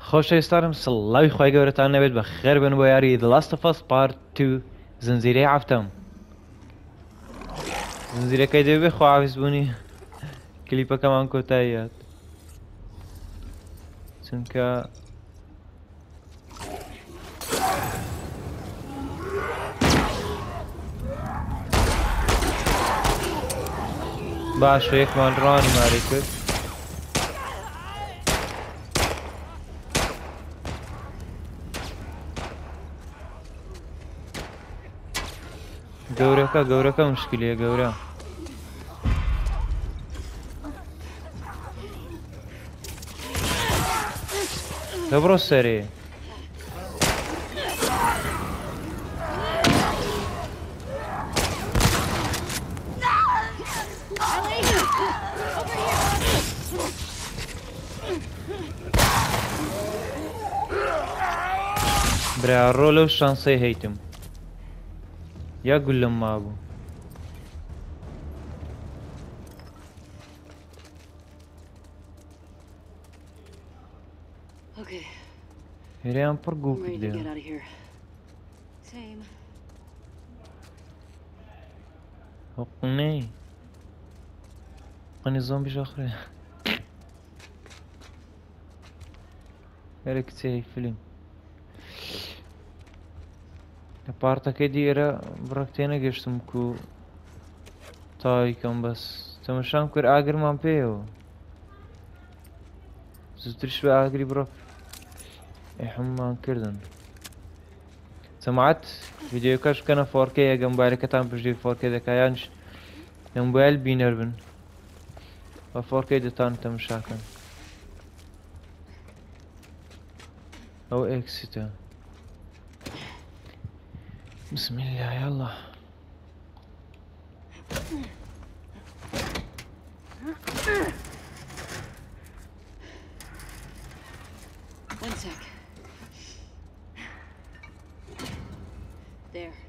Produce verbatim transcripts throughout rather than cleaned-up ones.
خۆشەویستانم سڵاوی خۆی گەورەتان نەبێت بە خێر بن بۆ یاری The Last of Us Part two زنجیرەی هەفتەم. زنجیرەکەی دەبێ خواحافیز بوونی کلیپەکەمان کۆتایی هات چونکە باشە یەکمان ڕوانی ماری کرد. گەورەکە گەورەکە مشکلیە گەورە لە بڕۆ سەرێ برا ڕۆ لەو شانسەی هەیتم یا گولم مابوو. هێرەیان پڕ گوڵکی دێ قنەی قنی زۆمبیش ئەخرێ هێرە کچەی فیلم لە پارتەکەی دیێرە بڕەک تێ نەگەشتم و تاویکەم بەس تەمەشام کرد ئاگرمان پێیەوە زووتریش بە ئاگری بڕۆک ئێحممان کردن. سەماعەت ڤیدیۆکەش بکەنە فۆر کەی ئەگە مۆبایلەکەتان پشتی فۆر کەی دەکا یانش لە مۆبایل بینەر بن بە فۆر کەی دەتان تەماشاکەن. ئەو ئێکسیتە بسم الله يلا One sec. There.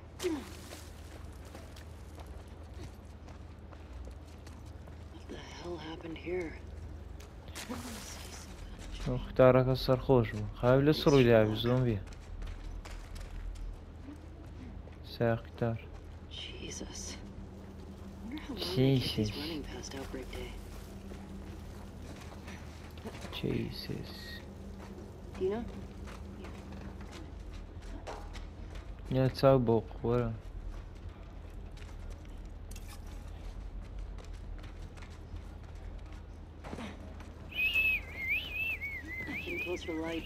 What the hell happened here? اختارك السرخوش بو خايف لسرو يلعب زومبي ساختار Jesus. Jesus. Running past outbreak day. Jesus. Do you know? يا تصابق ورا Getting closer to light.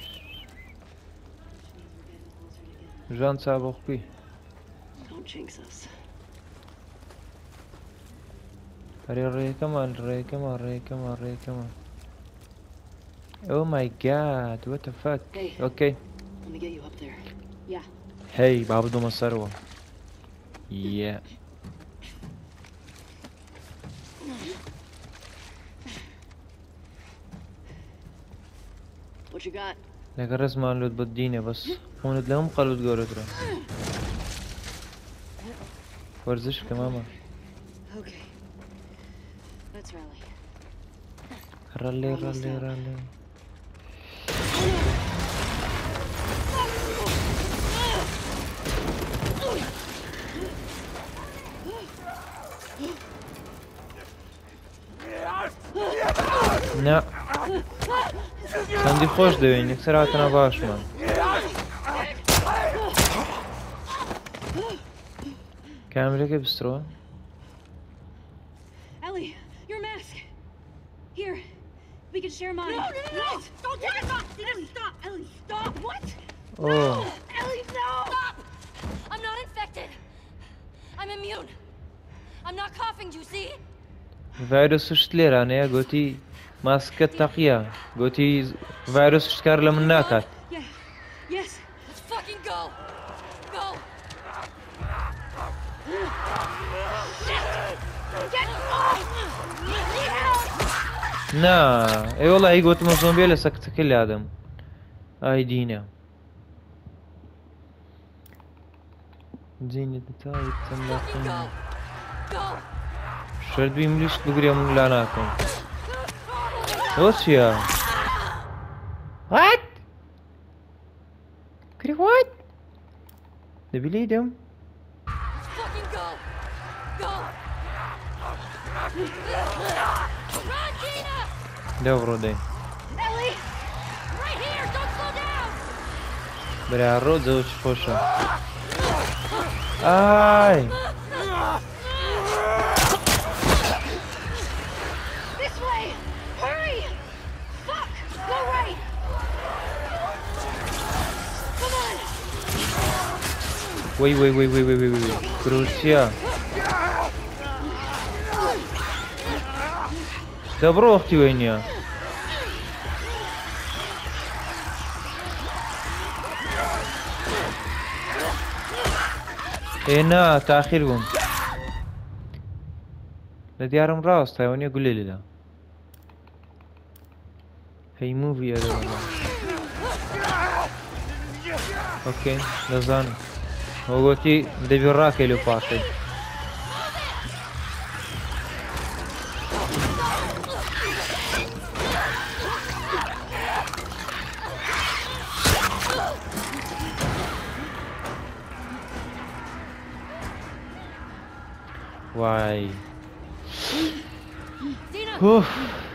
جان تصابق بي. Don't jinx us. ري ري كمان ري كمان ري كمان ري كمان. Oh my god, what the fuck? Hey. Okay. Let me get you up there. Yeah. Hey, بابا دوما سروا. Yeah. What you got? لك الرسم مالوت بديني بس هون لهم قلوت قولترا ورزش كماما. Okay. Let's rally. رالي رالي رالي نا عندي خوش دوين يكسر هاتنا باش من كاميرا كيف بستروا Ellie, your mask. Here, we can share mine. No, no, no, no! Don't take it off! Ellie, stop! Ellie, stop! What? Oh. No! Ellie, no! Stop! I'm not infected. I'm immune. I'm not coughing, do you see? فيروس اشتلير أنا قلتي ماسكة تقية قلتي فيروس اشتكار لمن ناكت. Yeah. Yes. Let's fucking go. Go. Get off! نا اي والله هي قلت مزومبي لسكت كل آدم اي دينا زينة تايت تنبقين شرد بيمليش بقرية من لعناكم وش يا What? Pretty what? دبي ليدم Let's fucking go! Go! Run, Gina! دورو دي Ellie! Right here! Don't slow down! برا الرود زوج خوشة آي This way! Hurry! Fuck! Go right! Come on! وي وي وي وي وي وي وي كروسيا دبرو اختي وين يا هنا تأخير قوم لديارم راست هاي قولي لي لا هي موفي هذا والله اوكي لازان هو قلتي دبي راكي لو باقي واي اوف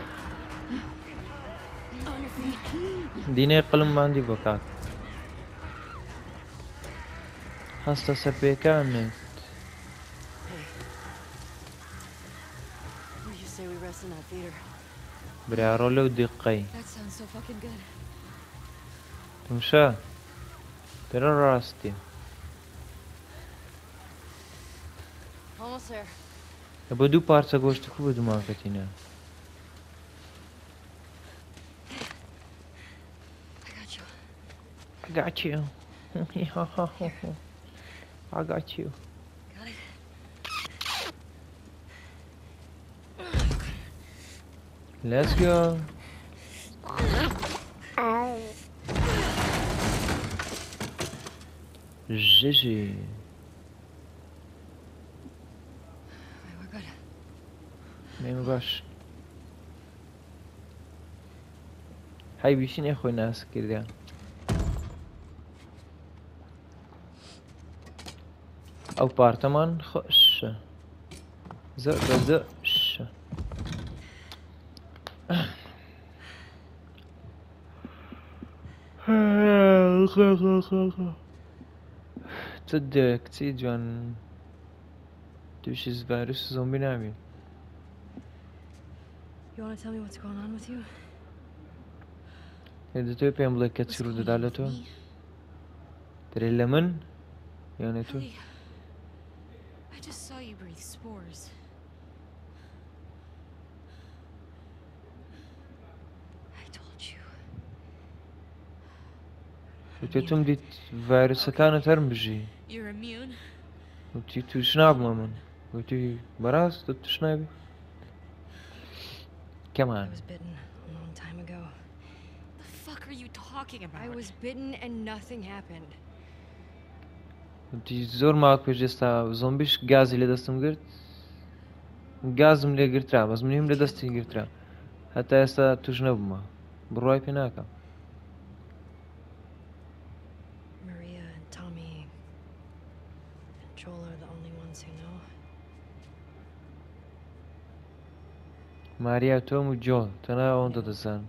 ديني قلم ما عندي بكات خاصة سبي كامل What do you say we rest in that theater? بريارولو دقي That sounds so fucking good. تمشى ترى راستي Almost there. ابو دو بارسا گوشت خوب دماغتينا I got you. I got you I got you Got it? let's go جيجي Wait, we're good. ميم باش هاي بيشين يا اخوي ناس كده او بارتمان خوش زق زقش تصدق كتير جوان توشيز فيروس زومبي نامي You want to tell me what's going on with you? إذا توي بيم بلاك كتسيرو دالتو تري لمن يعني تو Ellie, I just saw you breathe spores. I told you. وتتم ديت فيروس كانت هرمجي You're immune? وتي تشناب مامن وتي براس تشنابي I كمان was bitten a long time ago. The fuck are you talking about? I was bitten and nothing happened. وتي زور معك بجستا زومبيش غاز اللي دستم قرت غاز ملي قرترا بس منهم اللي دستي قرترا حتى يستا تشنب ما برواي بيناكا Maria and Tommy and Joel are the only ones who know. ماريا توم وجو تنا وانت تسان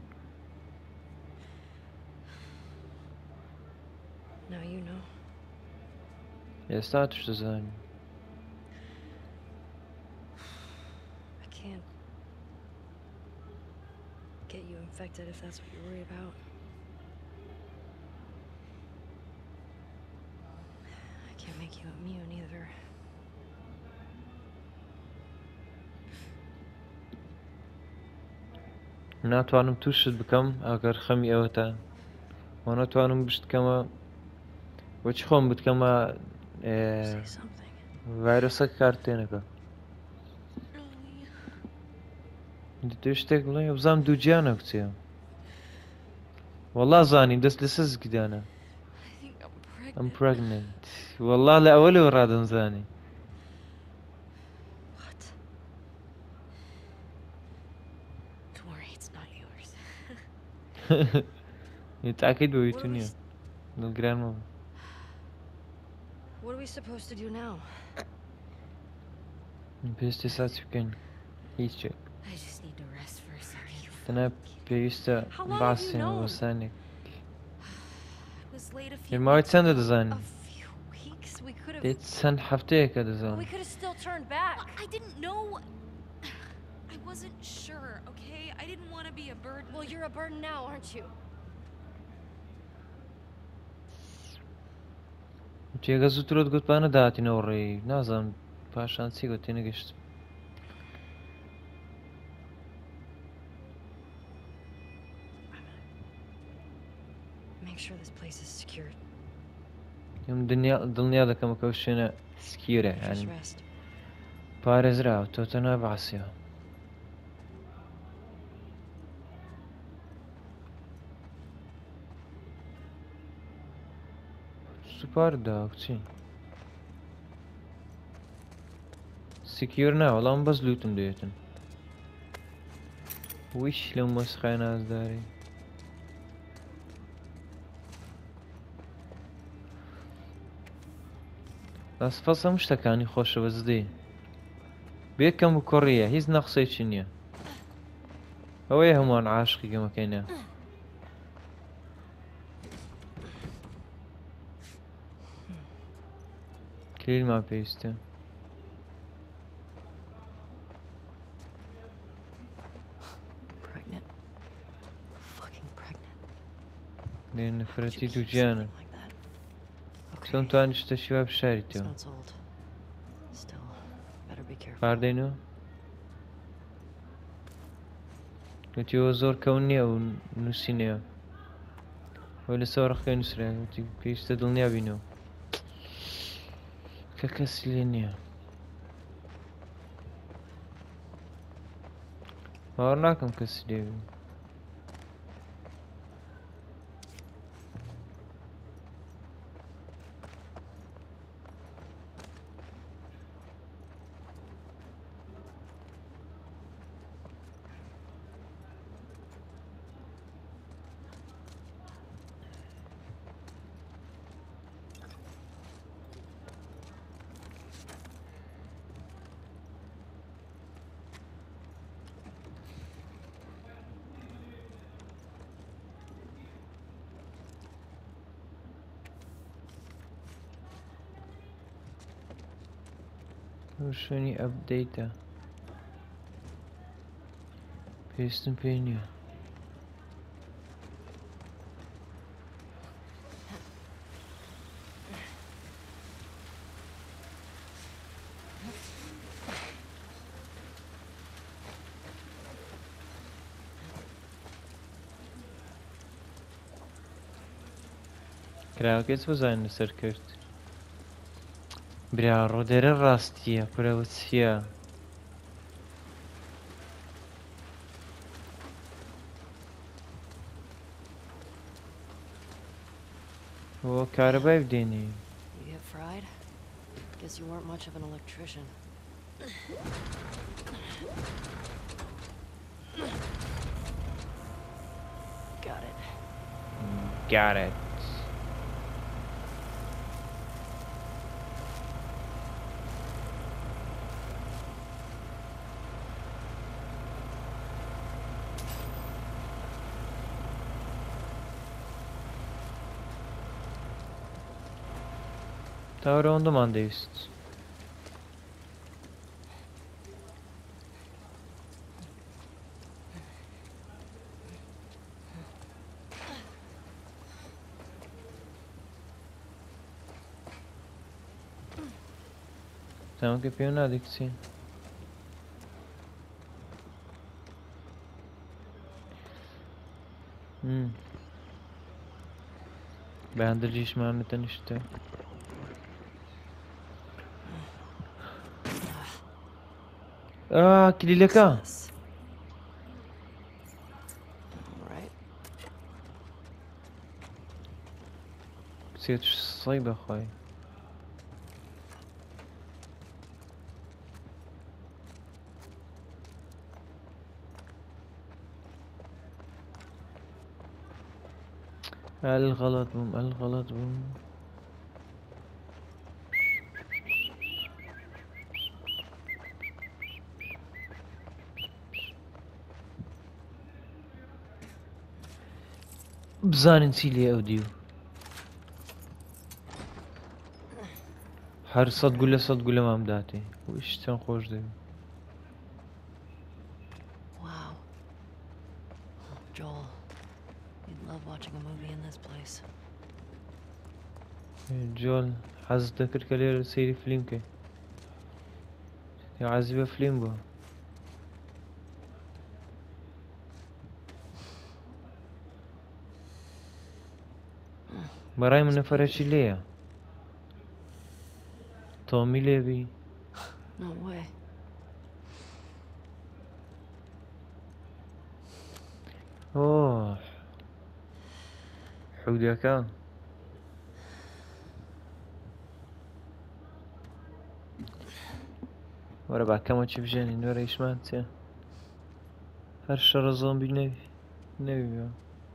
Now you know. يستا تشتزان I can't get you infected if that's what you worry about. I can't make you immune either. ناتوانم توشت بكم اگر خمي اوتا وناتوانم بشت كما وچ خون بد كما Say something. فيروسك كارتينكا Ellie. تشتك بلا بزام دو جانا كتيا والله زاني دس لسز كدانا I think I'm I'm pregnant. pregnant والله لا أولي ورادن زاني What? Don't worry, it's not yours. يتأكد What are we بويتونيا s- الجران ماما What are we supposed to do now? پێویستە ساچ بکەین هیچ I just need to rest for a second. تەنە پێویستە How long have you باسیێن known? بۆ سانێک It was late a few پێماوەی weeks چەندە ago. دەزانین A few weeks? We could have... دێت چەند هەفتەیەکە We دەزانین could have still turned back. I didn't know. I wasn't sure, okay? I didn't want to be a burden. Well, you're a burden now, aren't you? جێگە زووترۆت گوتپانە داهاتینەوە ڕێی نازانم پاشان چی گوت تێنەگەشتم Make sure this place is secured. یم دنیا دڵنیا دەکەم کە ئەو شوێنە سکیورە Just ینی rest. پارێزراوە تۆتە ناو بەعسیەوە سوپار داوە بچین سکیور نا وەڵام بەس لوتم دەوێتن ویش لەم مەسخای نازداری دەسپەس هەموو شتەکانی خۆشە بەزدەی بێکەم و کوڕیە هیچ نەقسەیکی نییە ئەوەیە هەمووان عاشقی گەمەکەینە کلیلمان پێویستە Pregnant. Fucking pregnant. لێ How'd you نەفرەتی keep دوو گیانە something like that? چۆن Okay. توانی شتەشی وا This بشاریتەوە one's old. Still, better be careful. پاردەینەوە وتیەوە زۆر کەون نییە و نووسینەوە وەی لەسەر ڕخەکەی نووسرا وتی پێویستە دڵنیا بینەوە کە کەسی لێ نییە باوەڕ ناکەم کەسی لێ بێ ئەو شوێنی ئەپدەیتە پێویستم پێی نییە کراوەکەی چ بزانین لەسەر کرد برا ڕۆدەرە ڕاستیە پرەوە چییە بۆ کارەبای بدێنی You get fried? Guess you weren't much of an electrician. Got it. Got it. تا ڕەوەندەمان دەویست تامەکە پێ نادێ کچی بەهەندەرجیشمانە تەنیشتە آه کلیلەکە This. All right. کچێت سەی بەخوای الغلط بوم الغلط بوم بزانن چی لێ ئەو دیو هەر سەد گولە سەد گولە مام داتێ وش چەند خۆش دەوێت Wow. Joel, you'd love watching a movie in this place. جۆل حەزت دەکرد کە لێرە سەیری فیلم بکەی یا حەزی بە فیلم بووە بەڕای من نەفەرەکی لێیە تۆمی لێبی No way. ئۆ حودەکە وەرە با کەمە چی بژێنین وەرە ئیشمان چێ هەر شەڕە زۆمبی نەوی نەوی بێ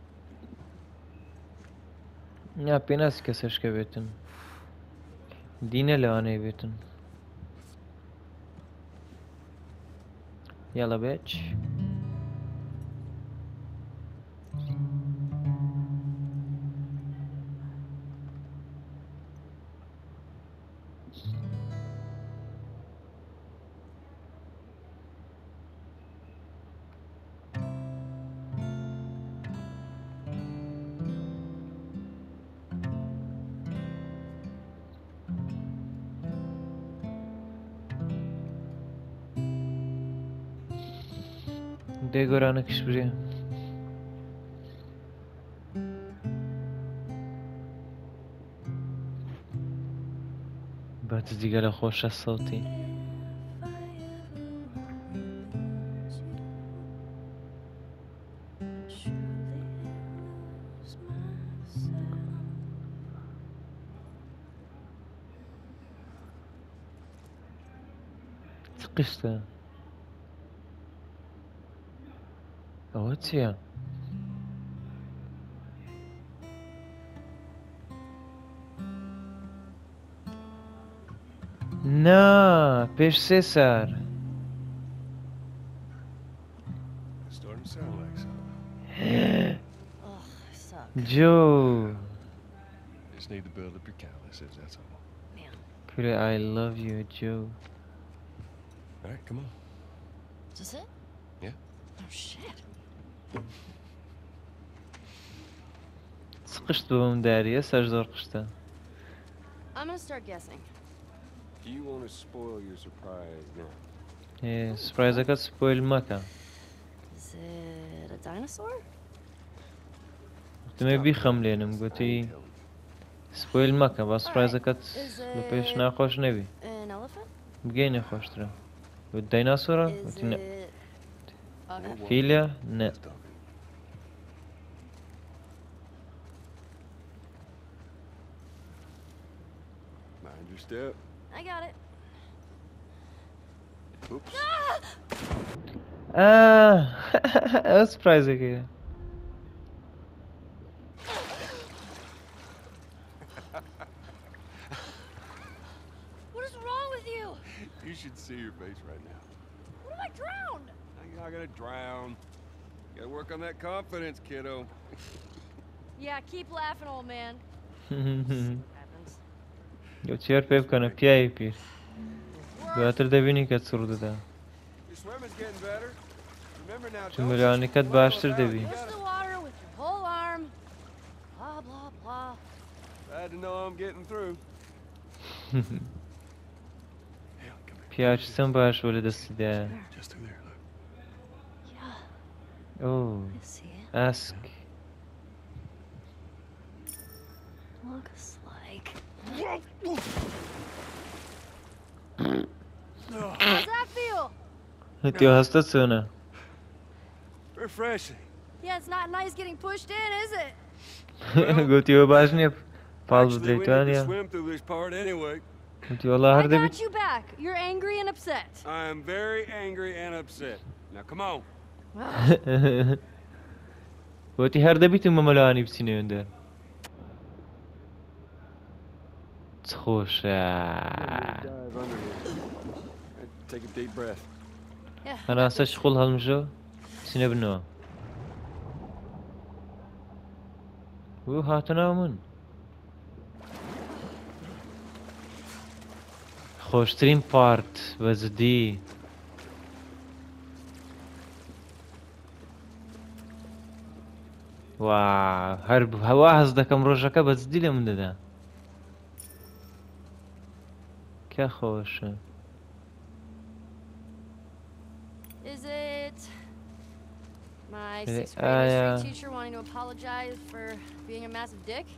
یا پێ ناسی کەسەشکە بێتن دینە لەوانەیە بێتن یاڵە بێچ دێ گۆرانەکەش برێ بەت دیگە لە خۆشە سەوتی چ قشتە ئەوە چییە؟ نا پێش سێ سار Starting to sound like something. Ugh, I suck. جۆ Just need to build up your calluses, that's all. Man. کوورە I love you جۆ All right, come on. Is this it? Yeah. Oh shit. چ قشت بۆم داریە سەر زۆر قشتە I'm gonna start guessing. Do you want to spoil your surprise now? ێ سپرایزەکە سپۆیل مەکە Is it a dinosaur? دەمێ بیخەم لێنم گوتی سپۆیل مەکە با سپرایزەکەت بە پێش ناخۆش نەبی An elephant? بگەینە خۆشترە وت دایناسۆرە Is وتی نە it... Okay. فیلە نە Just talking. Mind your step. I got it. Oops. ئا ئەوە سپرایزەکەیە What is wrong with you? You should see your face right now. What if I drowned? Now you're not gonna drown. You gotta work on that confidence, kiddo. Yeah, keep laughing, old man. See what happens. گوتیار پێ بکەنە پیاوی پیر دواتر دەبینی کە چڕ دەدا Your swimming's getting better. Remember now, چ don't ملوانەکەت swim باشتر without دەبی you Push gotta- the water with your whole arm. Blah, blah, blah. Glad to know I'm getting through. Hell, come here. پیاچ چەند باش بۆ لە دەستیدا Just through there, look. Yeah, ئۆ I see it. ئاسک Looks like... How's that feel? تیۆ هەستە چۆنە Refreshing. Yeah, it's not nice getting pushed in, is it? گوتیەوە باش نییە پاڵ Actually, we need to بدرێتوانە swim through this part anyway. گوتی وەڵا هەر I دەبیت got you back. You're angry and upset. I am very angry and upset. Now come on. گوتی هەر دەبیتم بە مەلەوانی بچینەوێن دەر چ خۆشە Dive under here. Take a deep breath. Yeah. هەناسەش خوڵ هەڵمژە چینە بنەوە بۆ هاتناو من خۆشترین پارت بەجددی وا هەر هەوا هەز دەکەم ڕۆژەکە بەجددی لە من دەدا کە خۆشە Is it my Eh, sixth ah, grade yeah. history teacher wanting to apologize for being a massive dick?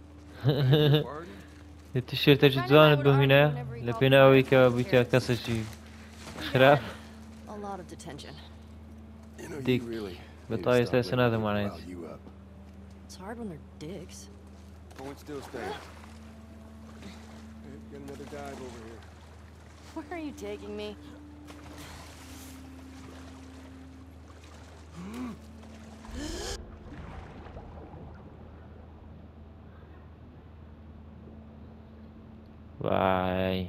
تیشێرتێکی جوانت بۆ هینە لە پێناوەی کە بوویتە کەسێکی خراپ A lot of detention. You know, Dick. you really But need to I stop say letting another people one, rile it's- you up. It's hard when they're dicks. Point still standing. Hey, got another dive over here. Where are you taking me? وای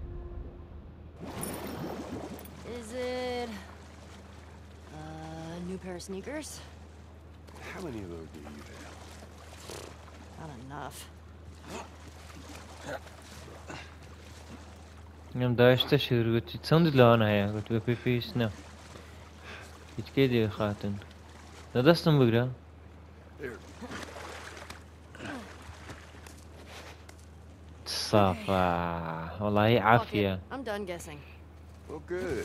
Is it a new pair of sneakers? How many of those do you have? Not enough. ئەم داشتە شێرگوتی چەندت لەوانە هەیە گوت بە پێی پێویست نە هیچ کێ دێ خاتن لە دەستم بگرە Here. سافا وەڵاهی Fuck عافیە it. I'm done guessing. Well, good.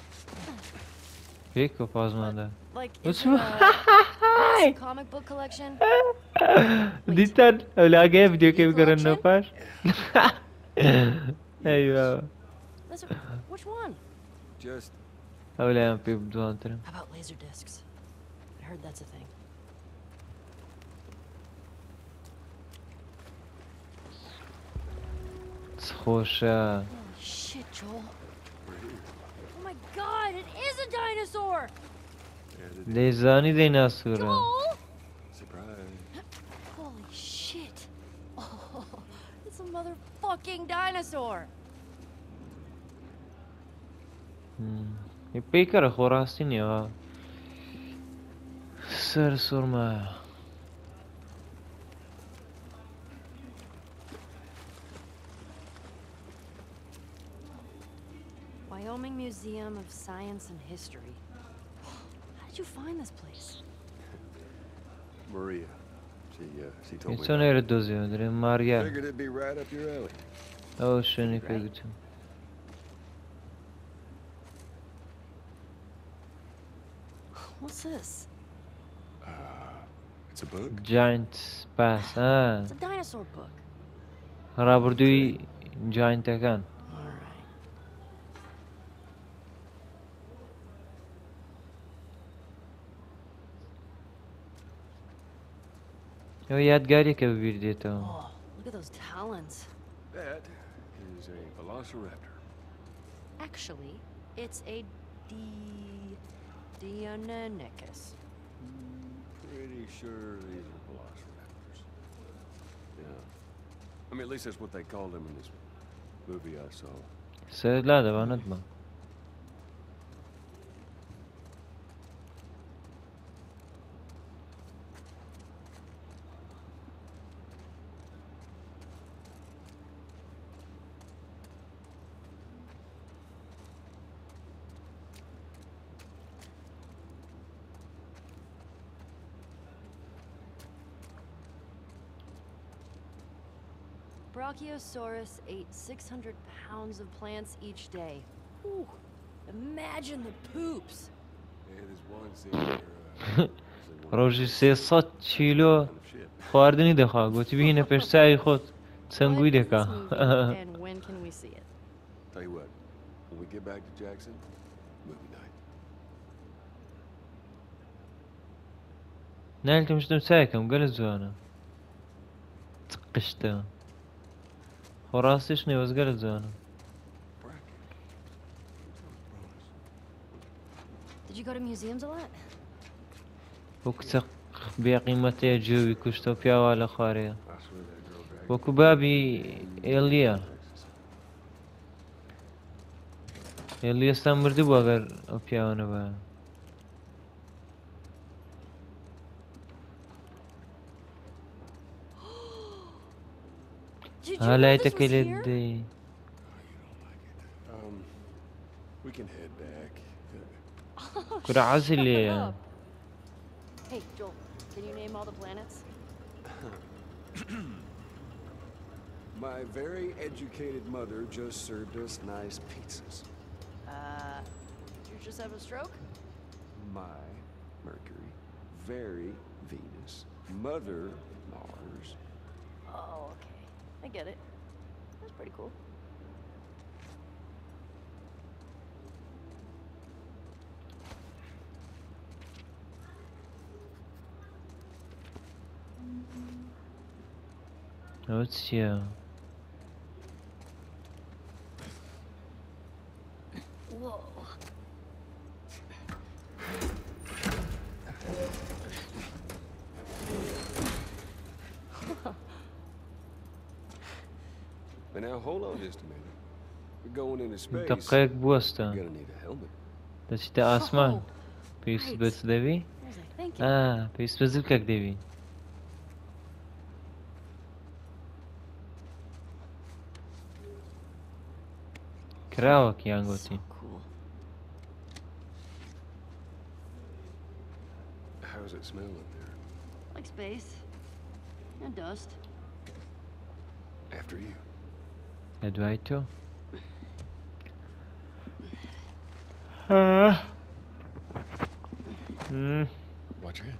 پێی کۆپازماندا Like, What's is it a comic book collection? دیتەن ئەو لاگەیە ڤیدیۆکە بگەڕێنەوە پاش ئەیوا That's a, which one? Just ئەو لایەن پێ بدوانترم How about laser discs? I heard that's a thing. خۆشە Holy shit, Joel. Oh my god, it is a dinosaur! added دەیزانی دەیناسوورە Joel! surprise. Holy shit. Oh, it's a motherfucking dinosaur. پێی کەرە خۆڕاستی نیەوە سەر سوورمە Wyoming Museum of Science and History. How did you find this place? Maria. She, uh, she told me. چۆن about ئێرە دۆزیەوە درێ it. ماریا Figured it'd be right up your alley. ئەوە شوێنی پێگوتم What's this? It's a book. جاینت سپاس It's a dinosaur book. ڕابردووی جاینتەکان Alright. ئەوە یادگاریەکە ببیر دێتەوە Oh, look at those talons. That is a velociraptor. Actually, it's a D. Deinonychus. Pretty sure these are velociraptors. Yeah. I mean, at least that's what they called them in this movie I saw. سەر لا دەوانت بە Brachiosaurus ate six hundred pounds of plants each day. Ooh, imagine the poops. Yeah, there's one scene where uh, there's one ڕۆژی سێسەد چیلۆ kind of shit. خواردنی دەخوا گوتی بهینە پێش چاوی خۆت چەنگوی When is دەکا this movie, and when can we see it? Tell you what, when we get back to Jackson, movie night. نایلتم شتم چاکەم گەلە جوانە قشتە خۆڕاستیش نێوەز گەلە جوانە Bracket. Did you go to museums a lot? بۆ کچە بێقیمەتەیە جێوی کوشتە و پیاوا لە خوارەیە I swear that girl dragged وەکو بابی ئێلیە ئێلی ئێستا مردی بوو ئەگەر ئەو پیاوە نەبە Did you ها know لا this was يتكلد here? دي Um, we can head back. Oh, كرة عزل shut يا up. Hey, Joel, can you name all the planets? My very educated mother just served us nice pizzas. Uh, did you just have a stroke? My Mercury, very Venus, mother Mars. Oh, okay. I get it. That's pretty cool. What's here? Whoa. But now hold on just a minute. We're going into space. دقيق You're بوسطة gonna need a helmet. داشتي آسمان Oh, بيس right. بس دبي There's a thank you. آه بيس بزلكك دبي كراوك يا So انغوتي cool. How's it smell up there? Like space. And dust. After you. ادويتو آه امم Watch your head.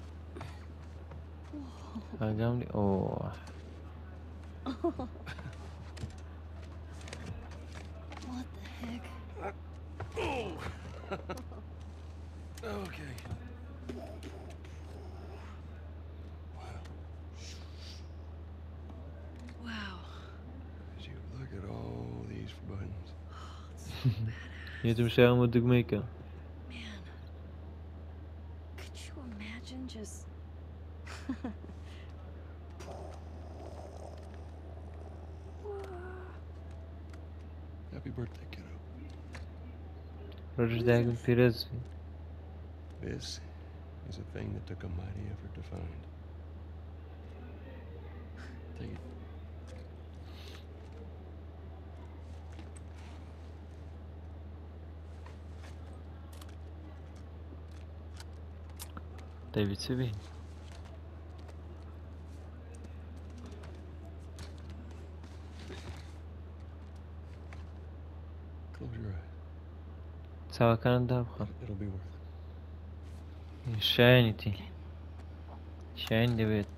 هاجم لي اوه What the heck? Okay. Wow. As you look at all these buttons. يتم شاهم ودقميكا Man. Could you imagine just... Happy birthday, kiddo. رجل داقم في رزفي This is a thing that took a mighty effort to find. Take it. طيب تسوي Close your eyes. سواء كان دابخة It'll be worth it. شاينتي شاين دبيت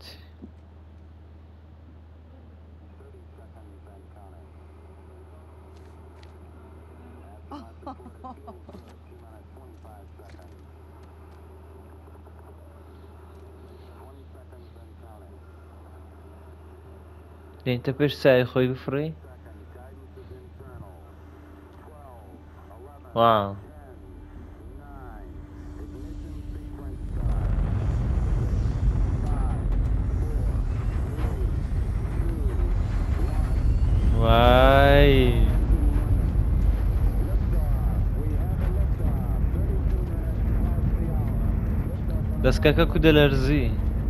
ليه انت بيش ساي خوي بفري واو واي دەستکەکە کو دەلەرزی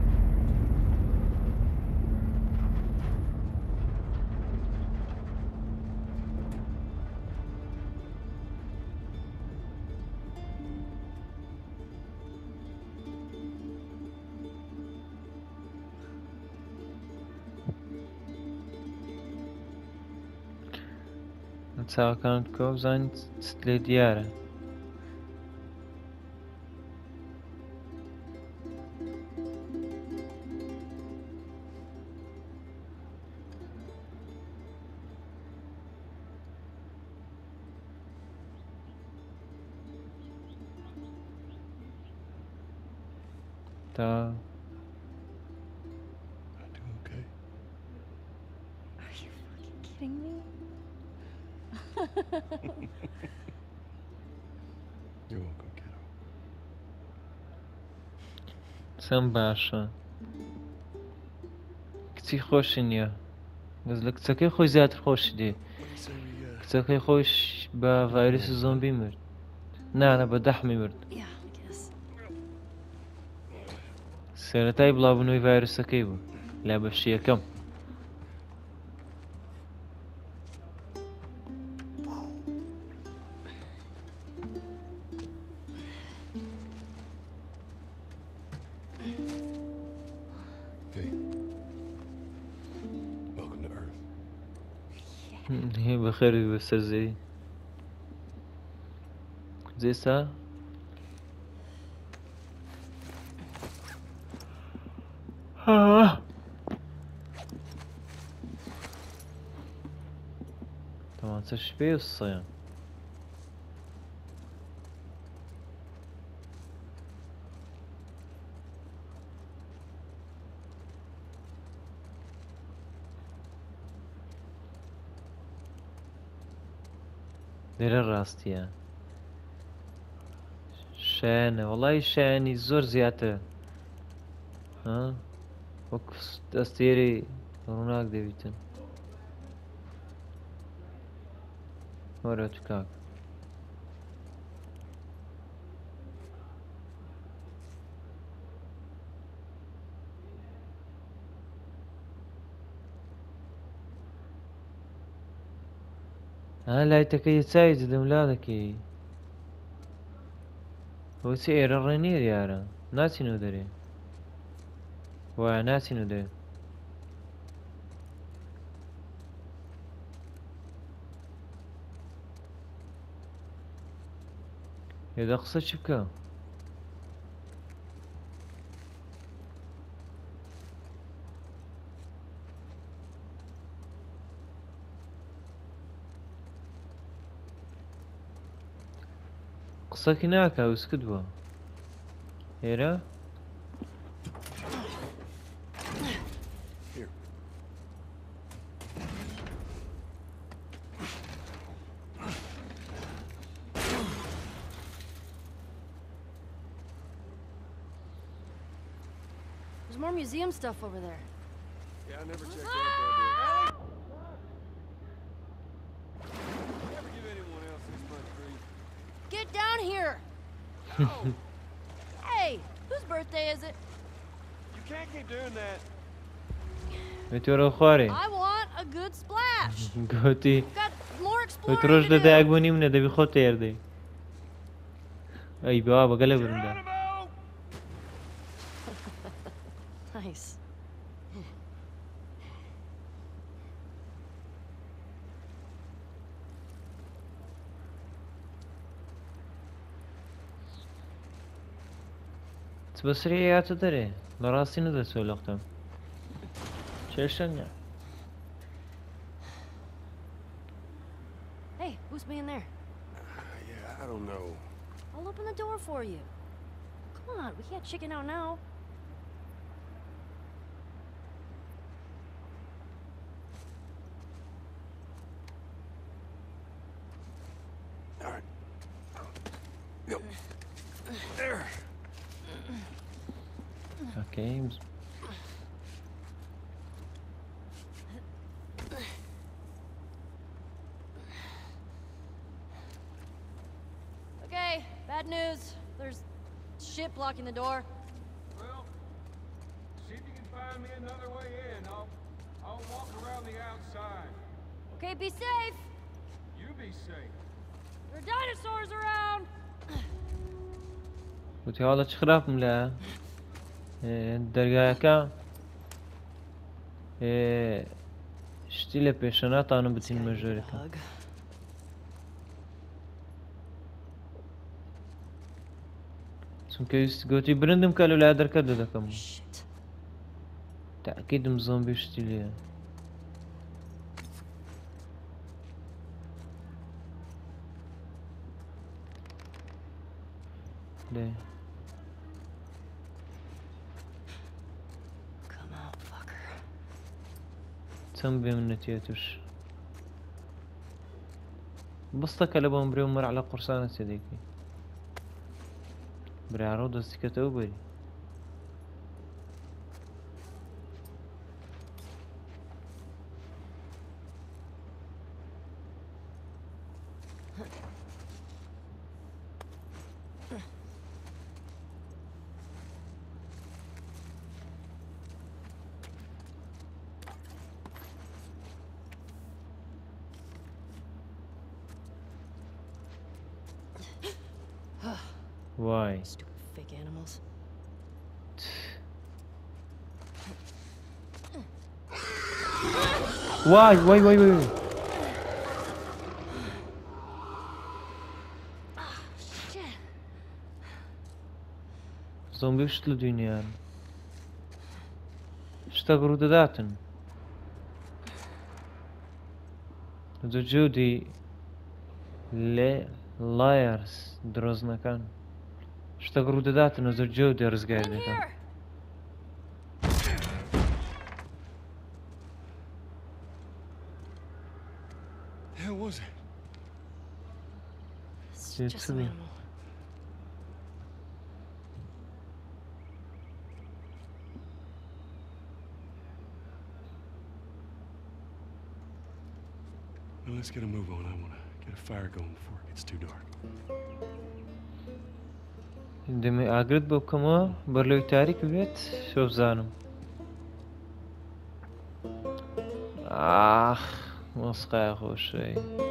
چاوەکانت کۆ بزانیت چت لێ دیارە تا I do okay. Are you fucking kidding me? You're welcome, kiddo. چەند باشە کچی خۆشی نییە گەز لە کچەکەی خۆی زیاتر خۆشی دێ What do you say we, uh, کچەکەی خۆش بە ڤایرۆسی زۆمبی مرد نانە بە دەحمی مرد Yeah, I guess. سەرەتای بڵاوبوونەوەی ڤایرۆسەکەی بوو لە بەشی یەکەم هي بخير بس زي زي سا آه. طبعا تشبيه الصيام دير الراستية شانة والله شاني زور زيادة ها وقف استيري هناك ديفيتن ورا تكاك ها لا يتكي تسايد دملادكي هو سير الرنير يارا ناسي ندري وناسي ندري إذا قصة شبكة قصة كناكا وسكدوا هيرا Here. There's more museum stuff over there. Yeah, I never checked out that. Never give anyone else this much grief. Get down here! No, Hey, whose birthday is it? you can't keep doing that. بتورو خواري I want a good splash. قوتي Got more exploring بتروش to لدى do. أقبوني من دبي خود يردي أي بابا قلب رندا Geronimo! Nice. تبصريات داري لراسي ندى سولختم شاشنيا Hey, who's being there? Yeah, I don't know. I'll open the door for you. Come on, we can't chicken out now. All right. Go. There. اوكي Okay, bad news. There's shit blocking the door. Well, see if you can find me another way in. I'll, I'll walk around the outside. Okay, be safe. You be safe. There are dinosaurs around. وتي هذا تخرب ملا درجاكا شتيله بيشنات أنا بتين مجوريكا سمكيس قوتي برندم كالو لا دركا دكم Shit. تأكيد مزومبي شتيله ليه Come out, fucker. تنبي من نتياتوش بسطك لبون بريو مر على قرصانة صديقي بري عروض استكتو بري واي Stupid fake animals. واي واي واي واي زۆمبی شت لە دنیایان شتێک ڕوو دەداتن زۆر جودی لێ لایەرس درۆزنەکان شتێک ڕوو دەداتن زۆر جودی ڕزگار In دەکەن here! The hell was it? It's Yeah, just some too. animal. Well, let's get a move on. I want to get a fire going before it gets too dark. دەمێ ئاگرت بۆ بکەمەوە بەرلەوەی تاریک بێت شۆ بزانم ئاخ مۆسقای خۆشەی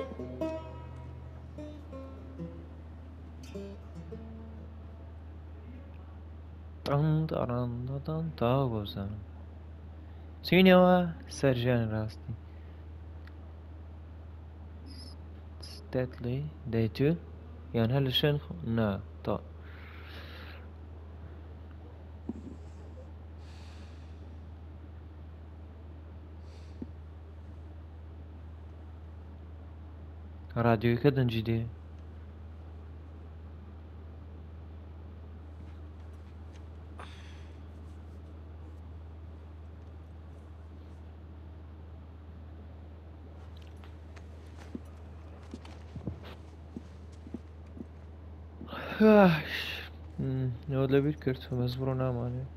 ڕەند ڕەندەدان تاو بۆ بزانم چینەوە سەرژیان ڕاستی ستێتلی دەیتو یان هەر لە شوێن خۆ نا تا رادیۆیەکە دەنجی دێ ئەوە لەبیر کرد بەس بڕۆ نامانێ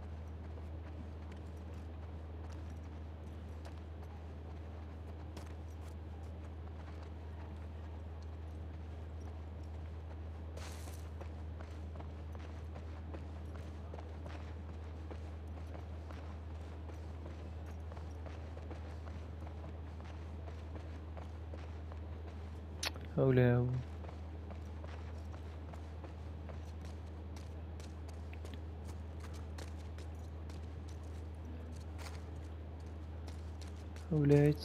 ئەو لێ بوو ئەو لێیت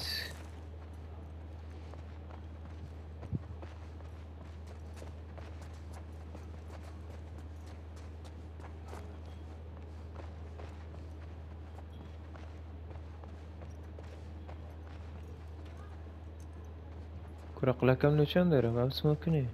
کوڕەقلەکەم لە چەند دەرە با بچمە کنێ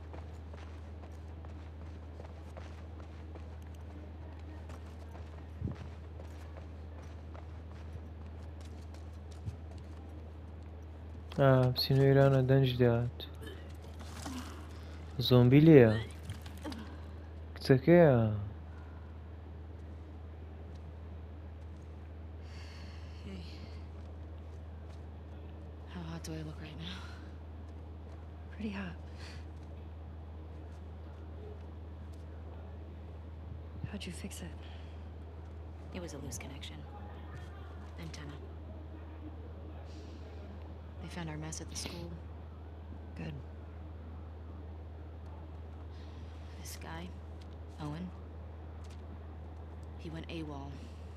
ئا بچینە ئێرانە دەنج دات زۆمبی لێیە کچەکەیە Hey. How hot do I look right now? Pretty hot. How'd you fix it? It was a loose connection. Antenna. They found our mess at the school. Good. This guy, Owen, he went AWOL.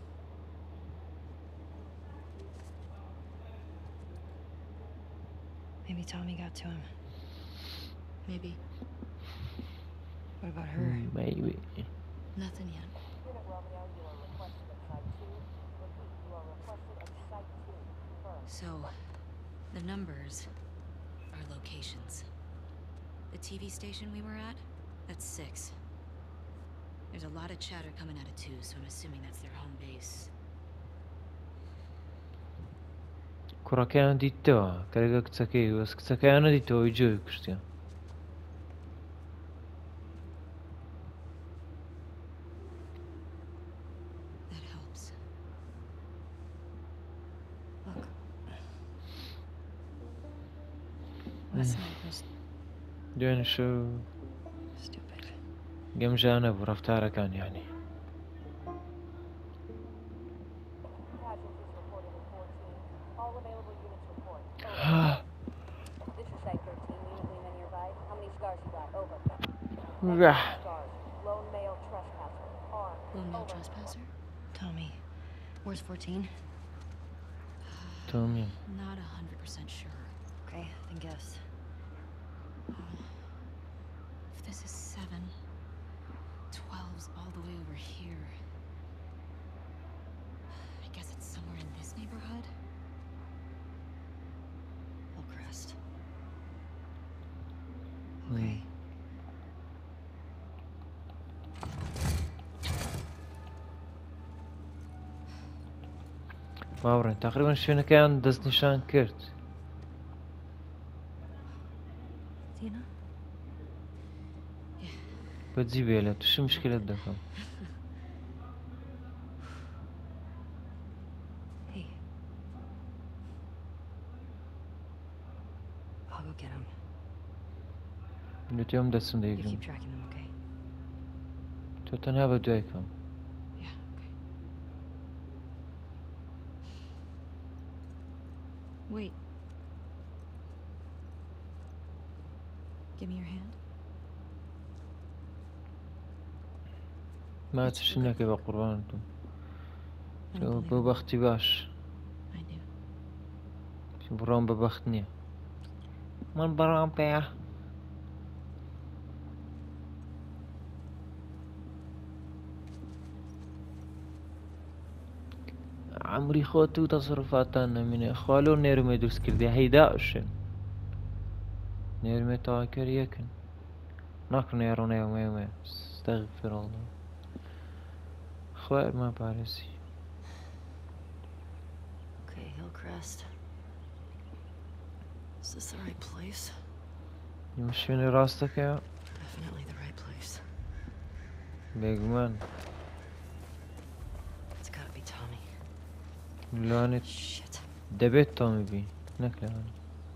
Maybe Tommy got to him. Maybe. What about her? maybe Nothing yet. Unit Romeo, you are requested at Site two. Repeat, you are requested at Site two. First. So, the numbers are locations. The T V station we were at, that's six. There's a lot of chatter coming out of two, so I'm assuming that's their home base. کوڕەکەیان دیتەوە کەرەگە کچەکەی وەس کچەکەیان نەدیتەوە ئەوی جۆی کوشتیان That helps. Look. Last night was دوێنێ شەو stupid. گەمژانە بوو ڕەفتارەکان یانی Casualties reported in fourteen. All available units report. This is Site thirteen. Unit Lima nearby. How many scars you got? Over. Gah. Scars. Lone male trespasser. Armed. Lone male Over. trespasser? Tommy, where's fourteen? تۆمی Not a hundred percent sure. Okay, then guess. If this is seven, twelves all the way over here. I guess it's somewhere in this neighborhood. Hillcrest. Okay. باوڕێ تقریبا شوێنەکەیان دەست نیشان کرد. Tina? بەجی بێ لە تووشی مشکلت دەکەم. Hey. I'll go get him. لێتێم دەچم You دەیگرم. keep tracking them, okay? تۆ تەنها بە دوای کەم. Yeah, okay. Wait. Give me your hand. ما چشی نەکەی بە قوربانت بم. I تۆ don't بۆ believe بەختی باش. I do. بڕۆم بە بەخت نییە. من بەڕام پێیە. عمری خۆت و تەسەڕوفاتان نەمینێ. خوا لەو نێرمێ دروست کردی هەیدا ئەشێن. نێرمێ تەواکەر یەکن. ناکڕنێ ڕۆنێ ومێ استەغفر الله. خوا ئەرمان پارێزی. Okay, Hillcrest. Is this the right place? ئمە شوێنی ڕاستەکەیە؟ Definitely the right place. بێگومان. It's gotta be Tommy. لەوانێت Shit. دەبێت تۆمی بی نەک لەوانێت.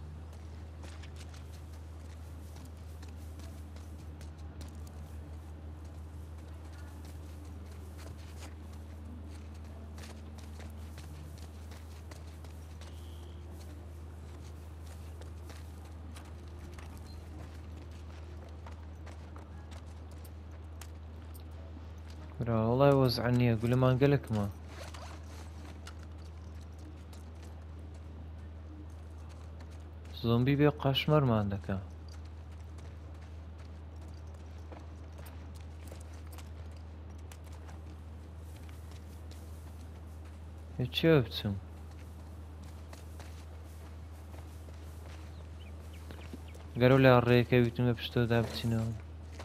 برا والله وەزع نییە گولەمان گەلێکمە. زۆمبی بێ قاشمەرمان دەکا. هێ چێوە بچم؟ گەرە لە ڕێیەکە ویتمە پشتەوەدا بچینەوە.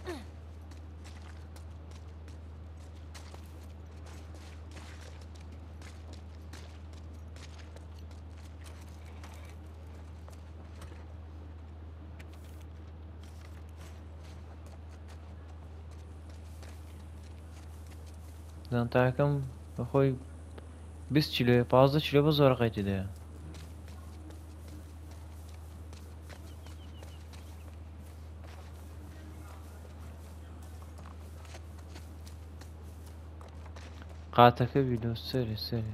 زانتاکەم بەخۆی بیست کیلۆیە پازدە کیلۆ بە زۆرەقەی تێدایە. قاتەکە بیدۆ سەری سەری.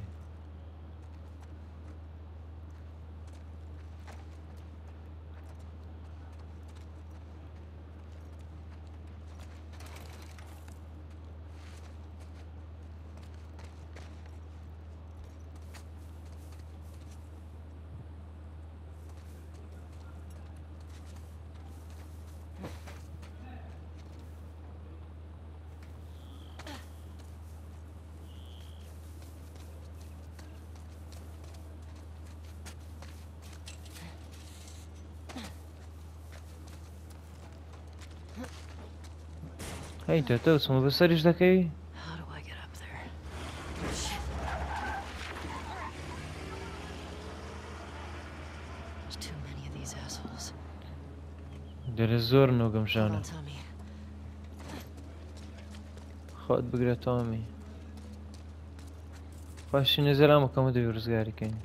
هەی تۆ تۆ چۆن بەسەریش دەکەی؟ How do I get up there? There's too many of these assholes. دەرێ زۆر Hold نۆگەمژانە. on, Tommy. خۆت بگرە تۆمی. باشی نێزەرامەکەمە دەوی ڕزگاریکەین.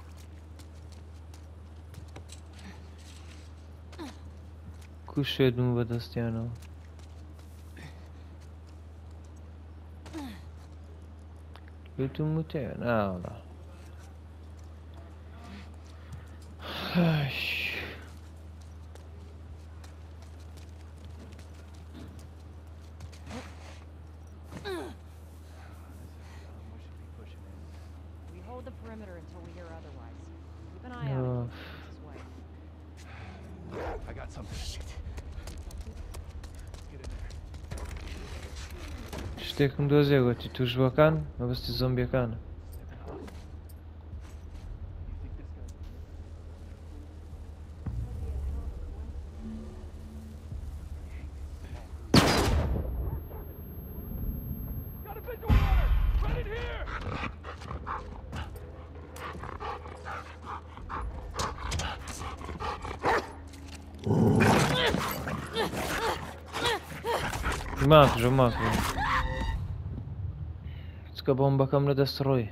کوو شێدم بەدەستیانەوە. لوتم متێ ناوەڵا. We hold the perimeter until we hear otherwise. Keep an eye out. This way. I got something. Shit. Get in there. شتێکم دۆزێ گوتی تووشبەکان مەبەستی زۆمبیەکانە. ماکژە ماک چکە بۆمبەکەم لە دەست ڕۆی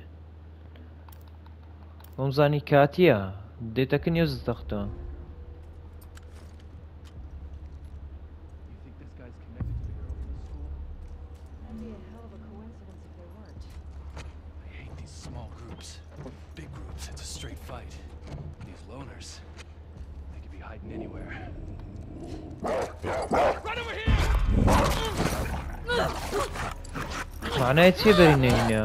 بۆم زانی کاتیە دێتەکە نێوز تەختەوە. معنای چیە بەرینەینە؟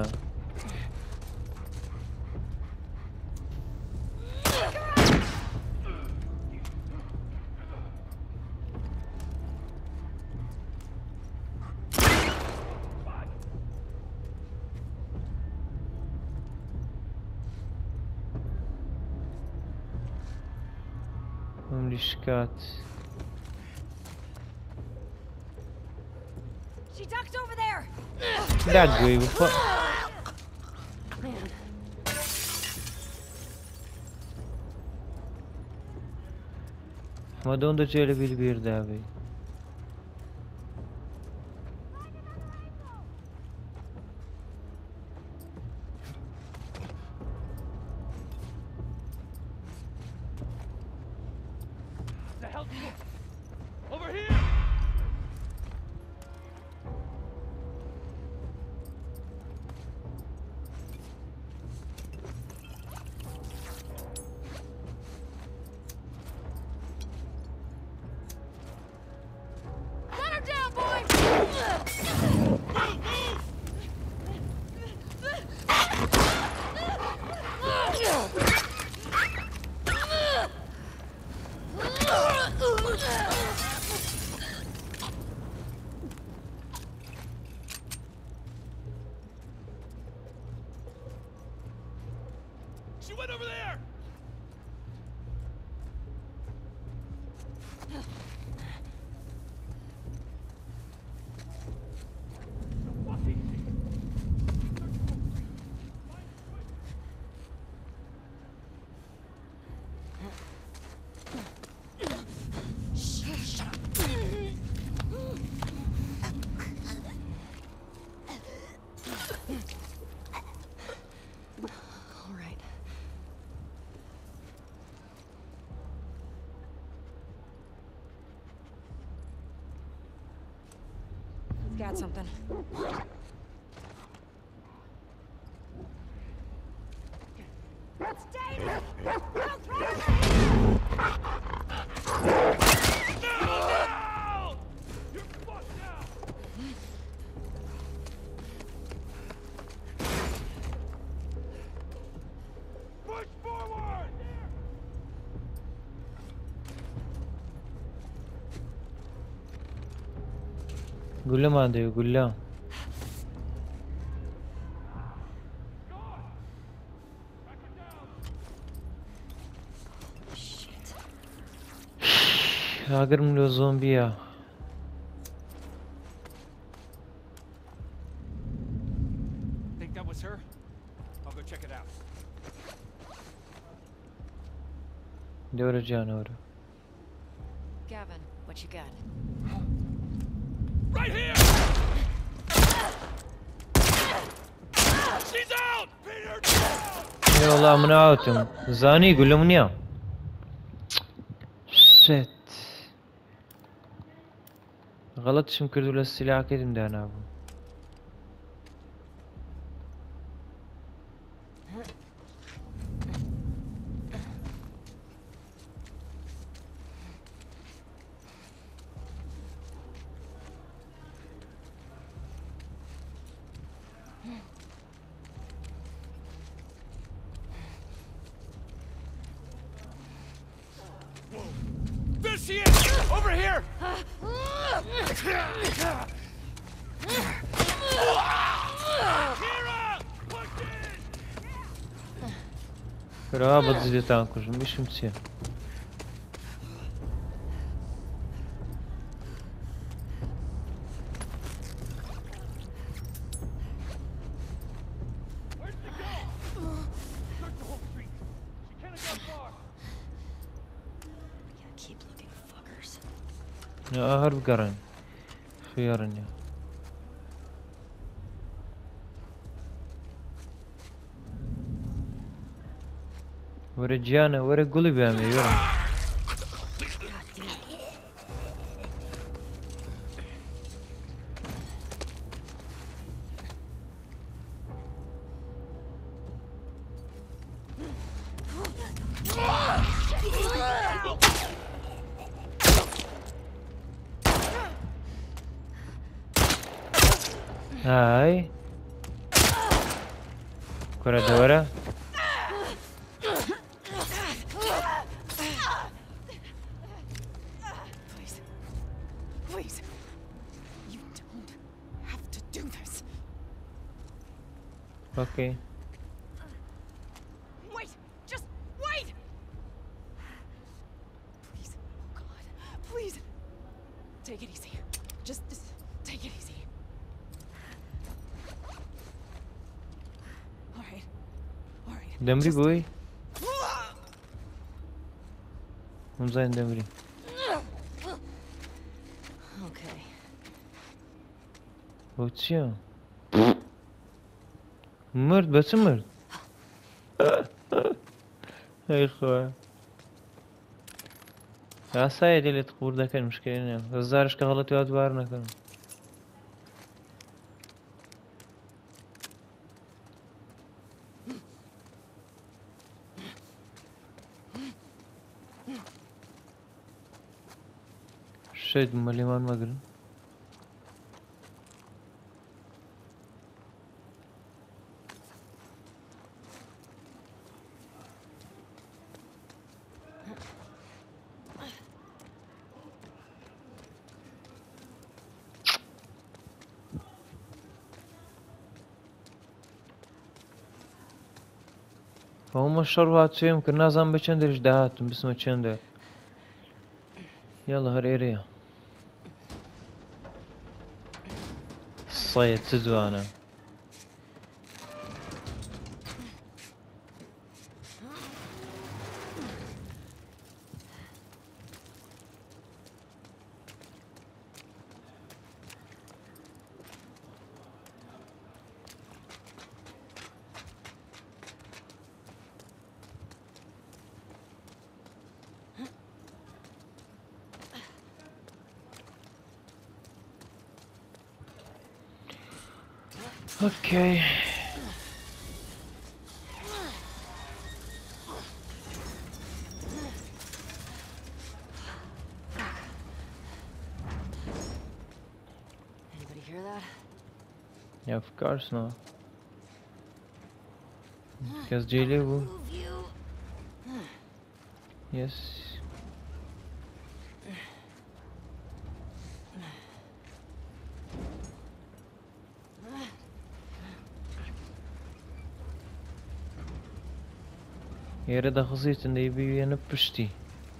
ئەمریشکات She ducked over there. داگوێی بخۆ مەدۆن دەجێ لە بیر بیردابێ Let her down, boy. She went over there! All right. He's got something. It's dangerous. Look, right No! You're fucked now! Push forward! گولەمان دەوێ گولە ئاگرم لە زۆمبیە Think that was her? I'll go check it out. دەورە جانەوەرە Gavin, what you got? Right here! She's out! Peter, down! ێ وەڵا من ئاوتم زانی گولەم نییە شت غەڵەتشم کردو لە سیلاکەتم دانابوو There she is! Over here! رابط زي تانكوش مش متسين. Keep looking, fuckers. يا هرب قرن خيارني. ورجعنا ورا قلبي يا ميورا. هاي كرة دورة. Please. Please. You don't have to do this. اوكي Wait. Just wait. Please. Oh God. Please. Take it easy. Just, just take it easy. All right. All right. دمري Just- بوي. مو زين دمري. Okay. وتشيو مرد بس مرد. اي خويا يا سايد اللي تقول ذاك المشكلة الزارش كغلط يا دوارنا كانوا. شيد مليمان مقرن. هم الشروات شي يمكن نازم بچندر اجدهاتهم باسمه چندر. يلا هريريا صيد تزوانا. اوكي Anybody hear that? yeah of course not. Because Jaylee will Move you. yes. يريد خصيص انه يبي ينبشتي.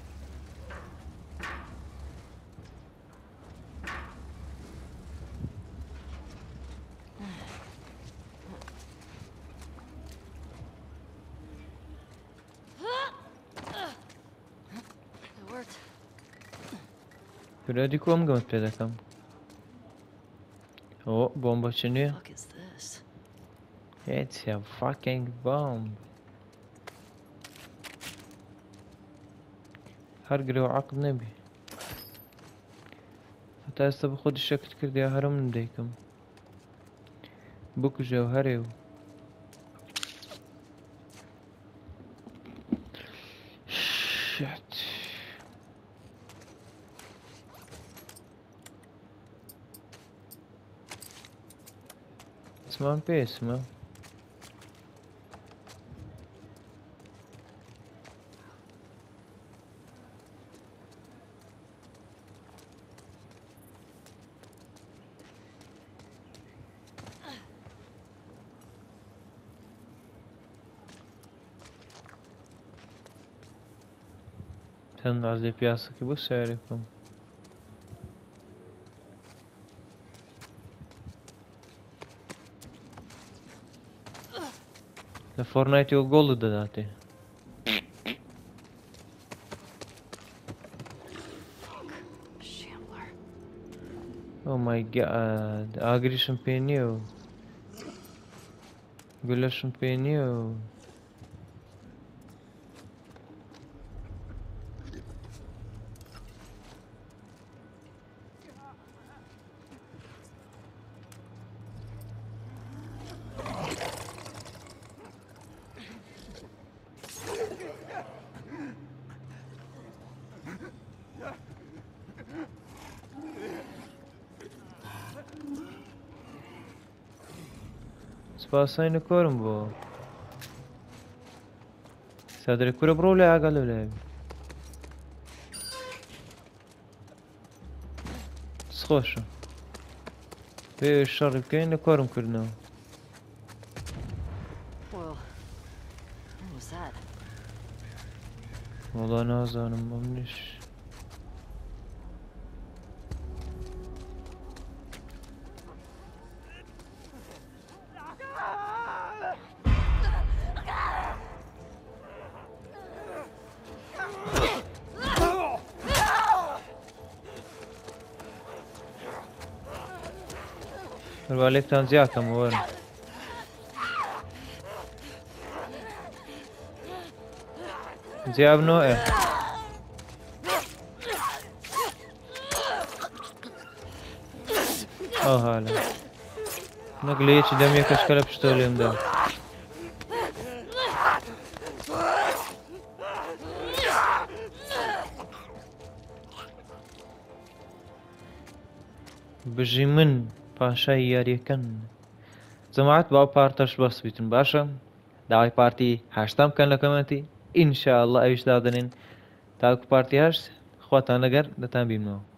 It worked. Burada kom gömt pedakam. Oh, bomba çınıyor. What the fuck is this? It's a fucking bomb. هرقري وعقد نبي حتى هسه بخد الشكل كردي هرم من ديكم بوك جوهري و... شت اسمان باسمه چەند ئازێ پیاسەکە بۆ سیارێ بکەم لە فۆرنایتەوە گۆڵت دەداتێ Shambler. Oh my god ئاگریشم پێ نییە و گولەشم پێ نییە و سپاسایە کۆرم بۆ سادرە کورە بڕۆ لە ئاگەڵ لە سخۆشە پێ شەڕی بکەین لە کۆرم کردنەوە Well, what was that? وەڵا نازانم ئەمنیش هەروالێکتان زیاکەم وەرن جیابنەوە ئێ ئەو هاالە نەک لە یەکی دەم یەکەشکە لە پشتۆ لێمدا بژی من پاشای یاریەکەن جەماعەت باو پارتەش بەس بیتن باشە داوای پارتی هاشتام بکەن لە کەمەنتی ئینشاءالله ئەویش دادەنێن تاکو پارتی هەشت خواتان لەگەر دەتان بینەوە